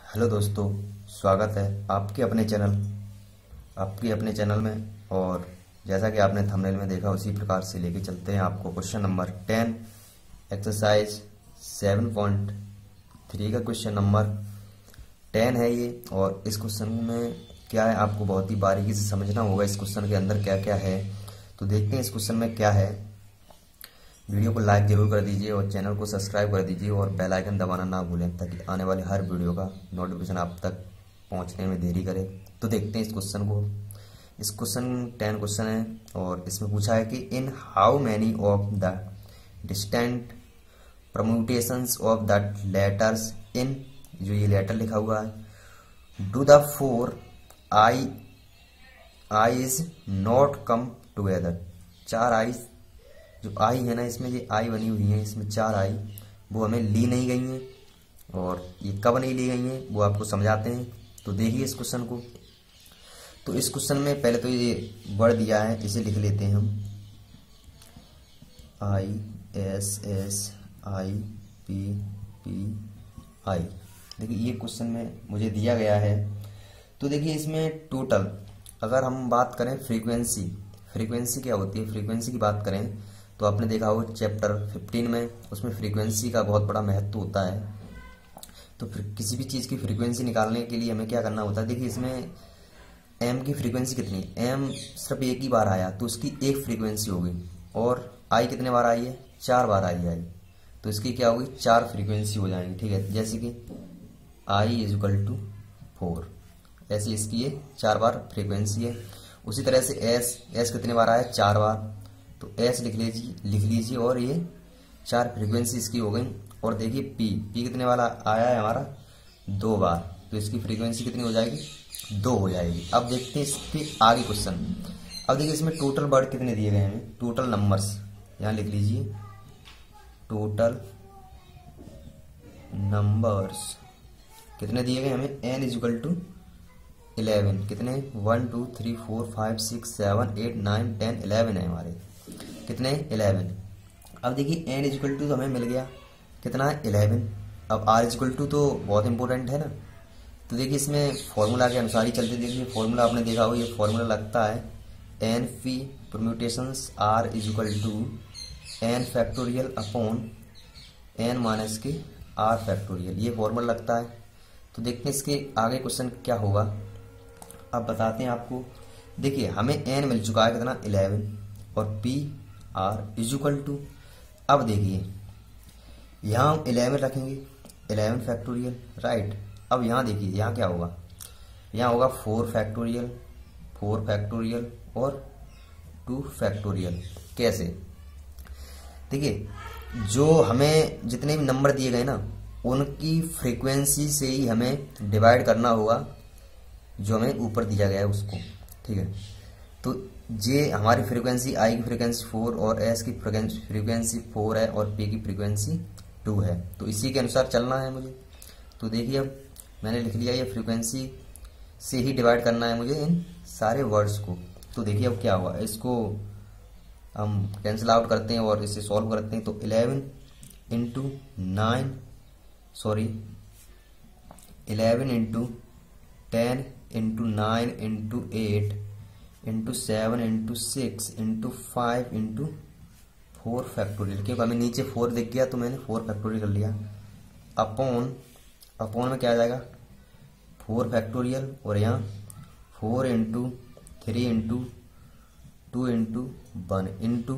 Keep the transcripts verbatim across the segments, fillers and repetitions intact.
Hello दोस्तों, स्वागत है आपके अपने चैनल आपके अपने चैनल में। और जैसा कि आपने थंबनेल में देखा उसी प्रकार से लेके चलते हैं आपको question number ten, exercise seven point three का क्वेश्चन नंबर टेन है ये। और इस क्वेश्चन में क्या है आपको बहुत ही बारीकी से समझना होगा, इस क्वेश्चन के अंदर क्या क्या है। तो देखते हैं इस क्वेश्चन में क्या है। वीडियो को लाइक जरूर कर दीजिए और चैनल को सब्सक्राइब कर दीजिए और बेल आइकन दबाना ना भूलें ताकि आने वाले हर वीडियो का नोटिफिकेशन आप तक पहुंचने में देरी करे। तो देखते हैं इस क्वेश्चन को। इस क्वेश्चन टेन क्वेश्चन है और इसमें पूछा है कि in how many of the distinct permutations of the letters in, जो ये लेटर लिखा हुआ है, do the four I I is not come together. चार आई, जो आई है ना, इसमें ये आई बनी हुई है, इसमें चार आई वो हमें ली नहीं गई हैं। और ये कब नहीं ली गई हैं वो आपको समझाते हैं। तो देखिए इस क्वेश्चन को। तो इस क्वेश्चन में पहले तो ये वर्ड दिया है, इसे लिख लेते हैं हम। I S S I P P I. देखिए ये क्वेश्चन में मुझे दिया गया है। तो देखिए इसमें टोटल अगर हम बात करें फ्रीक्वेंसी, फ्रीक्वेंसी क्या होती है, फ्रीक्वेंसी की बात करें तो आपने देखा हो चैप्टर फिफ्टीन में, उसमें फ्रीक्वेंसी का बहुत बड़ा महत्व होता है। तो फिर किसी भी चीज़ की फ्रीक्वेंसी निकालने के लिए हमें क्या करना होता है। देखिए इसमें एम की फ्रीक्वेंसी कितनी, एम सिर्फ एक ही बार आया तो उसकी एक फ्रीक्वेंसी होगी। और आई कितने बार आई है, चार बार आई आई तो इसकी क्या होगी, चार फ्रीक्वेंसी हो जाएंगी। ठीक है, जैसे कि I is equal to four, ऐसी इसकी ये चार बार फ्रीक्वेंसी है। उसी तरह से एस, एस कितने बार आया, चार बार, तो एस लिख लीजिए लिख लीजिए और ये चार फ्रीक्वेंसी इसकी हो गई। और देखिए पी, पी कितने वाला आया है हमारा, दो बार, तो इसकी फ्रीक्वेंसी कितनी हो जाएगी, दो हो जाएगी। अब देखते हैं इसके आगे क्वेश्चन। अब देखिए इसमें टोटल वर्ड कितने दिए गए हैं, टोटल नंबर्स यहाँ लिख लीजिए, टोटल नंबर्स कितने दिए गए हमें, n is equal to eleven. कितने, one two three four five six seven eight nine ten eleven है हमारे, कितने, इलेवन। अब देखिए एन इज इक्वल टू तो हमें मिल गया कितना है, इलेवन। अब आर इज इक्वल टू तो बहुत इंपॉर्टेंट है ना। तो देखिए इसमें फॉर्मूला के अनुसार ही चलते। देखिए फॉर्मूला आपने देखा हो, ये फॉर्मूला लगता है n P permutations r is equal to n factorial upon n minus के आर फैक्टोरियल, ये फॉर्मूला लगता है। तो देखते हैं इसके आगे क्वेश्चन क्या होगा, अब बताते हैं आपको। देखिए हमें एन मिल चुका है कितना, इलेवन, और P r is equal to, अब देखिए यहाँ हम इलेवन रखेंगे, इलेवन फैक्टोरियल, राइट। अब यहाँ देखिए यहाँ क्या होगा, यहाँ होगा फोर फैक्टोरियल, फोर फैक्टोरियल और टू फैक्टोरियल। कैसे, देखिए जो हमें जितने भी नंबर दिए गए ना उनकी फ्रीक्वेंसी से ही हमें डिवाइड करना होगा जो हमें ऊपर दिया गया है उसको। ठीक है, तो जे हमारी फ्रीक्वेंसी, आई की फ्रीक्वेंसी फोर और एस की फ्रीक्वेंसी फोर है और पी की फ्रीक्वेंसी टू है, तो इसी के अनुसार चलना है मुझे। तो देखिए अब मैंने लिख लिया, ये फ्रीक्वेंसी से ही डिवाइड करना है मुझे इन सारे वर्ड्स को। तो देखिए अब क्या हुआ, इसको हम कैंसिल आउट करते हैं और इसे सॉल्व करते हैं। तो eleven into nine sorry eleven into ten into nine into eight into seven into six into five into four factorial, क्योंकि हमें नीचे फोर दिख गया तो मैंने फोर फैक्टोरियल कर लिया। अपॉन, अपॉन में क्या आ जाएगा, फोर फैक्टोरियल, और यहाँ four into three into two into one into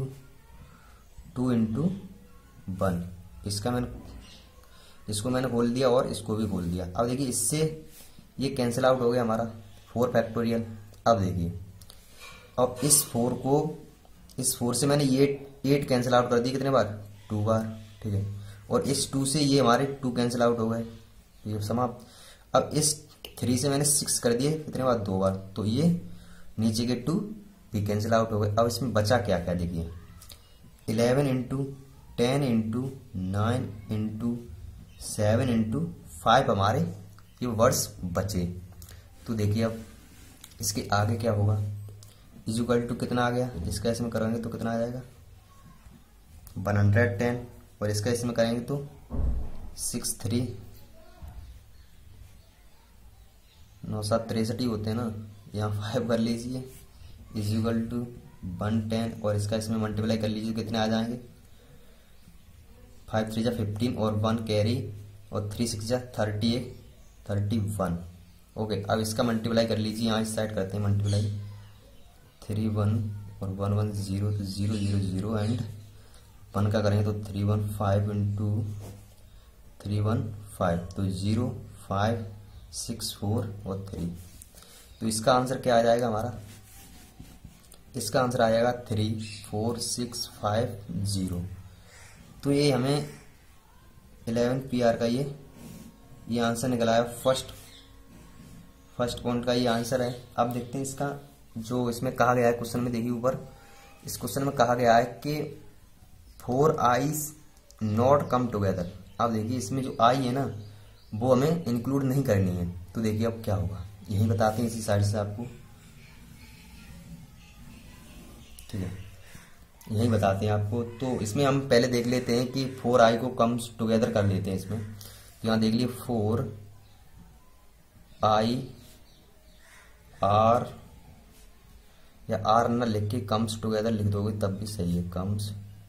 two into one. इसका मैंने इसको मैंने खोल दिया और इसको भी खोल दिया। अब देखिए इससे ये कैंसिल आउट हो गया हमारा फोर फैक्टोरियल। अब देखिए अब इस फोर को, इस फोर से मैंने ये एट कैंसिल आउट कर दी, कितने बार, टू बार। ठीक है, और इस टू से ये हमारे टू कैंसिल आउट हो गए, ये समाप्त। अब इस थ्री से मैंने सिक्स कर दिए, कितने बार, दो बार, तो ये नीचे के टू भी कैंसिल आउट हो गए। अब इसमें बचा क्या क्या, देखिए eleven into ten into nine into seven into five हमारे ये वर्ड्स बचे। तो देखिए अब इसके आगे क्या होगा, इज इक्वल टू कितना आ गया, इसका इसमें करेंगे तो कितना आ जाएगा, वन हंड्रेड टेन, और इसका इसमें करेंगे तो सिक्स थ्री नौ सात तिरसठ ही होते हैं ना, यहाँ फाइव कर लीजिए is equal to one ten और इसका इसमें मल्टीप्लाई कर लीजिए, कितने आ जाएंगे, फाइव थ्री जा फिफ्टीन और वन कैरी और थ्री सिक्स जा thirty eight thirty one. Okay, अब इसका मल्टीप्लाई कर लीजिए, यहाँ इस साइड करते हैं मल्टीप्लाई, थ्री वन और वन वन जीरो तो zero zero zero and one का करेंगे तो three one five into three one five तो जीरो फाइव सिक्स फोर और थ्री। तो इसका आंसर क्या आ जाएगा हमारा, इसका आंसर आ जाएगा three four six five zero. तो ये हमें इलेवन पी आर का ये ये आंसर निकला है, फर्स्ट फर्स्ट पॉइंट का ये आंसर है। अब देखते हैं इसका जो इसमें कहा गया है क्वेश्चन में, देखिए ऊपर इस क्वेश्चन में कहा गया है कि four I's not come together. अब देखिए इसमें जो आई है ना वो हमें इंक्लूड नहीं करनी है, तो देखिए अब क्या होगा यही बताते हैं इसी साइड से आपको, ठीक है यही बताते हैं आपको। तो इसमें हम पहले देख लेते हैं कि फोर आई को कम्स टुगेदर कर लेते हैं इसमें। तो यहाँ देख लिए फोर आई आर या आर न लिख के कम्स टुगेदर लिख दोगे तब भी सही है, कम्स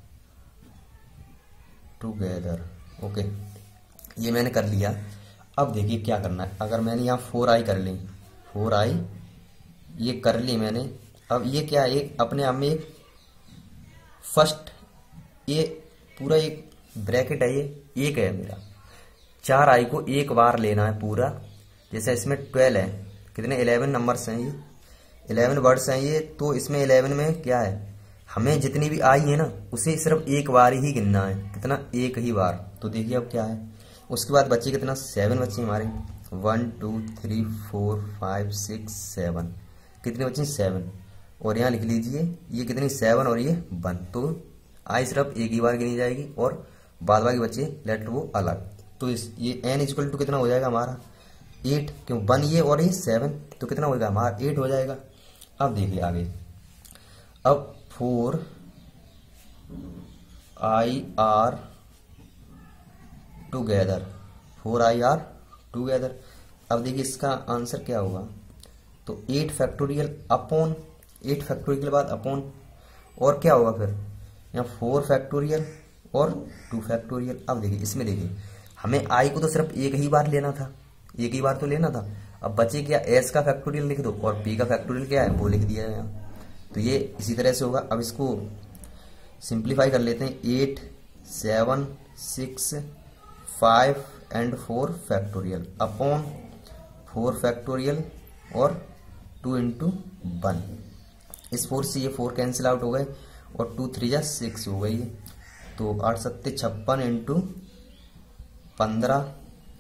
टुगेदर। ओके, ये मैंने कर लिया। अब देखिए क्या करना है, अगर मैंने यहाँ फोर आई कर ली, फोर आई ये कर ली मैंने, अब ये क्या है, एक अपने आप में एक फर्स्ट ये पूरा एक ब्रैकेट है, ये एक है मेरा, चार आई को एक बार लेना है पूरा। जैसे इसमें ट्वेल्व है, कितने इलेवन नंबर्स हैं, ये इलेवन वर्ड्स हैं ये, तो इसमें इलेवन में क्या है, हमें जितनी भी आई है ना उसे सिर्फ एक बार ही गिनना है, कितना, एक ही बार। तो देखिए अब क्या है, उसके बाद बच्चे कितना, सेवन बच्चे हमारे, one two three four five six seven, कितने बच्चे, सेवन। और यहाँ लिख लीजिए ये कितनी, सेवन और ये वन, तो आई सिर्फ एक ही बार गिनी जाएगी और बाद बाकी बच्चे लेटर वो अलग। तो इस ये एन इक्वल टू कितना हो जाएगा हमारा, एट, क्यों वन ये और ये सेवन, तो कितना होगा हमारा, एट हो जाएगा। अब देखिए आगे, अब four I r together, four I r together. अब देखिए इसका आंसर क्या होगा, तो eight factorial upon, eight factorial के बाद अपॉन, और क्या होगा फिर यहाँ फोर फैक्टोरियल और टू फैक्टोरियल। अब देखिए इसमें देखिए हमें आई को तो सिर्फ एक ही बार लेना था, एक ही बार तो लेना था। अब बचे क्या, एस का फैक्टोरियल लिख दो और पी का फैक्टोरियल क्या है वो लिख दिया है यहाँ, तो ये इसी तरह से होगा। अब इसको सिंप्लीफाई कर लेते हैं, eight seven six five and four factorial upon four factorial और टू इंटू वन। इस फोर से ये फोर कैंसिल आउट हो गए और टू थ्री जा सिक्स हो गई, तो आठ सत्ते छप्पन इंटू पंद्रह,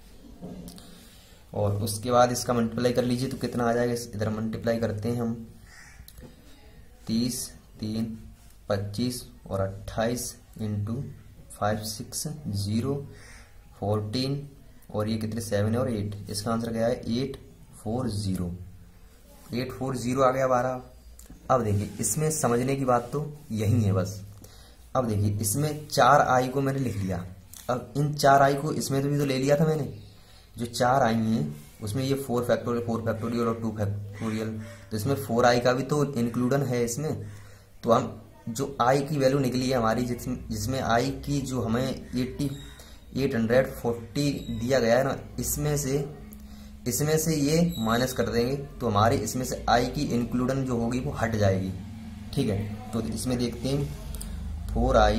और उसके बाद इसका मल्टीप्लाई कर लीजिए तो कितना आ जाएगा, इधर मल्टीप्लाई करते हैं हम, तीस तीन पच्चीस और अट्ठाईस into five six zero fourteen और ये कितने, सेवन और एट। इसका आंसर क्या है, eight four zero, eight four zero आ गया बारह। अब देखिए इसमें समझने की बात तो यही है बस। अब देखिए इसमें चार आई को मैंने लिख लिया, अब इन चार आई को इसमें तो भी तो ले लिया था मैंने, जो चार आई हैं उसमें ये फोर फैक्टोरियल फोर फैक्टोरियल और टू फैक्टोरियल, तो इसमें फोर आई का भी तो इंक्लूडन है इसमें। तो हम जो आई की वैल्यू निकली है हमारी, जिसमें जिसमें आई की जो हमें एट्टी एट हंड्रेड फोर्टी दिया गया है ना, इसमें से इसमें से ये माइनस कर देंगे तो हमारी इसमें से आई की इंक्लूडन जो होगी वो हट जाएगी, ठीक है। तो इसमें देखते हैं, four I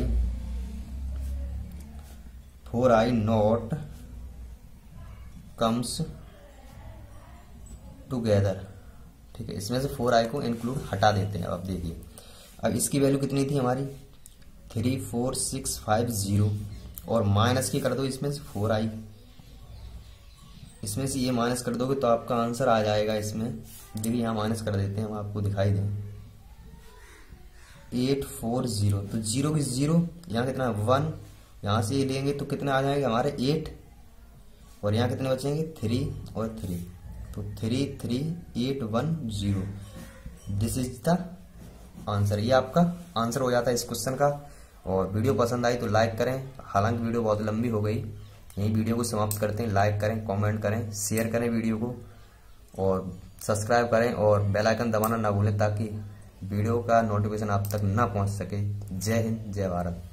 four I not comes together, ठीक है। इसमें से फोर आई को इंक्लूड हटा देते हैं। अब देखिए अब इसकी वैल्यू कितनी थी हमारी, three four six five zero, और माइनस की कर दो इसमें से फोर आई, इसमें से ये माइनस कर दोगे तो आपका आंसर आ जाएगा। इसमें देखिए यहाँ माइनस कर देते हैं, हम आपको दिखाई दें, एट फोर जीरो, तो जीरो की जीरो, यहाँ कितना वन, यहाँ से ये लेंगे तो कितने आ जाएंगे हमारे एट, और यहाँ कितने बचेंगे थ्री और थ्री, तो three three eight one zero, this is the answer. ये आपका आंसर हो जाता है इस क्वेश्चन का। और वीडियो पसंद आई तो लाइक करें, हालांकि वीडियो बहुत लंबी हो गई, यही वीडियो को समाप्त करते हैं। लाइक करें, कमेंट करें, शेयर करें वीडियो को, और सब्सक्राइब करें और बेल आइकन दबाना ना भूलें ताकि वीडियो का नोटिफिकेशन आप तक ना पहुंच सके। जय हिंद, जय भारत।